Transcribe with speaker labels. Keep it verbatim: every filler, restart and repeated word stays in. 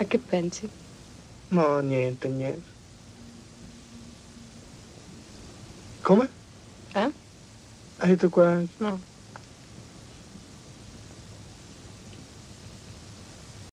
Speaker 1: A che pensi?
Speaker 2: No, niente, niente. Come?
Speaker 1: Eh?
Speaker 2: Hai detto qua?
Speaker 1: No.